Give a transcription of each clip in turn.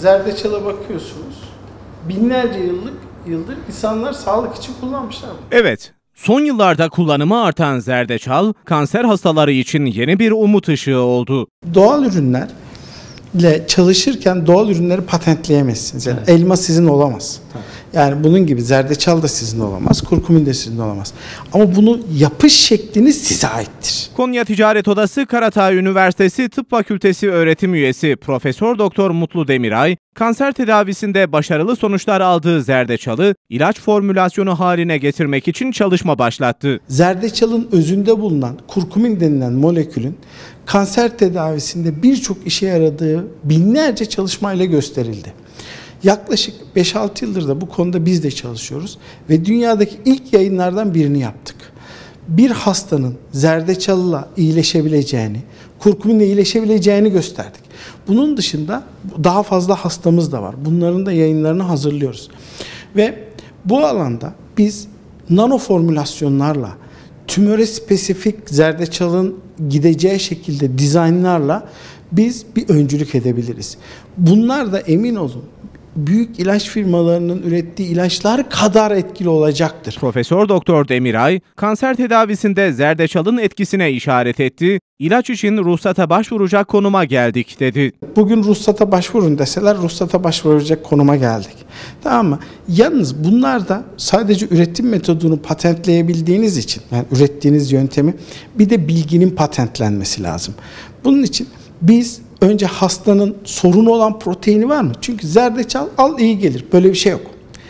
zerdeçala bakıyorsunuz. Binlerce yıldır insanlar sağlık için kullanmışlar. Evet, son yıllarda kullanımı artan zerdeçal, kanser hastaları için yeni bir umut ışığı oldu. Doğal ürünlerle çalışırken doğal ürünleri patentleyemezsiniz. Yani elma sizin olamaz. Yani bunun gibi zerdeçal da sizin olamaz, kurkumin de sizin olamaz. Ama bunu yapış şekliniz size aittir. Konya Ticaret Odası Karatağ Üniversitesi Tıp Fakültesi öğretim üyesi Profesör Doktor Mutlu Demiray, kanser tedavisinde başarılı sonuçlar aldığı zerdeçalı ilaç formülasyonu haline getirmek için çalışma başlattı. Zerdeçalın özünde bulunan kurkumin denilen molekülün kanser tedavisinde birçok işe yaradığı binlerce çalışmayla gösterildi. Yaklaşık 5-6 yıldır da bu konuda biz de çalışıyoruz ve dünyadaki ilk yayınlardan birini yaptık. Bir hastanın zerdeçalla iyileşebileceğini, kurkuminle iyileşebileceğini gösterdik. Bunun dışında daha fazla hastamız da var. Bunların da yayınlarını hazırlıyoruz. Ve bu alanda biz nano formülasyonlarla, tümöre spesifik zerdeçalın gideceği şekilde dizaynlarla biz bir öncülük edebiliriz. Bunlar da emin olun büyük ilaç firmalarının ürettiği ilaçlar kadar etkili olacaktır. Profesör Doktor Demiray, kanser tedavisinde zerdeçalın etkisine işaret etti. İlaç için ruhsata başvuracak konuma geldik dedi. Bugün ruhsata başvurun deseler ruhsata başvuracak konuma geldik. Tamam mı? Yalnız bunlar da sadece üretim metodunu patentleyebildiğiniz için, yani ürettiğiniz yöntemi, bir de bilginin patentlenmesi lazım. Bunun için biz önce hastanın sorunu olan proteini var mı? Çünkü zerdeçal al iyi gelir. Böyle bir şey yok.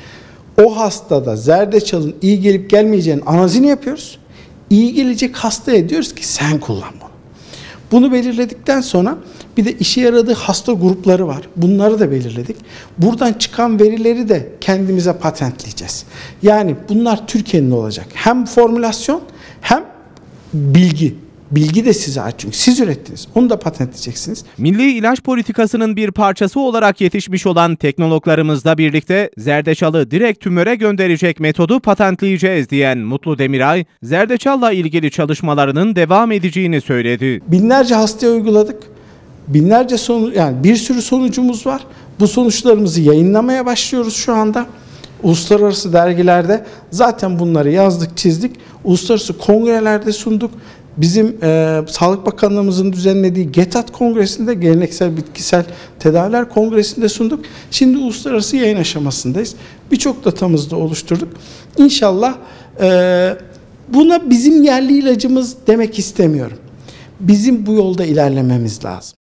O hastada zerdeçalın iyi gelip gelmeyeceğinin analizini yapıyoruz. İyi gelecek hastaya diyoruz ki sen kullan bunu. Bunu belirledikten sonra bir de işe yaradığı hasta grupları var. Bunları da belirledik. Buradan çıkan verileri de kendimize patentleyeceğiz. Yani bunlar Türkiye'nin olacak. Hem formülasyon hem bilgi. Bilgi de size ait çünkü siz ürettiniz. Onu da patentleyeceksiniz. Milli ilaç politikasının bir parçası olarak yetişmiş olan teknologlarımızla birlikte zerdeçalı direkt tümöre gönderecek metodu patentleyeceğiz diyen Mutlu Demiray, zerdeçalla ilgili çalışmalarının devam edeceğini söyledi. Binlerce hastaya uyguladık. Binlerce yani bir sürü sonucumuz var. Bu sonuçlarımızı yayınlamaya başlıyoruz şu anda. Uluslararası dergilerde zaten bunları yazdık, çizdik. Uluslararası kongrelerde sunduk. Bizim Sağlık Bakanlığımızın düzenlediği GETAT Kongresi'nde, Geleneksel Bitkisel Tedaviler Kongresi'nde sunduk. Şimdi uluslararası yayın aşamasındayız. Birçok datamızı da oluşturduk. İnşallah buna bizim yerli ilacımız demek istemiyorum. Bizim bu yolda ilerlememiz lazım.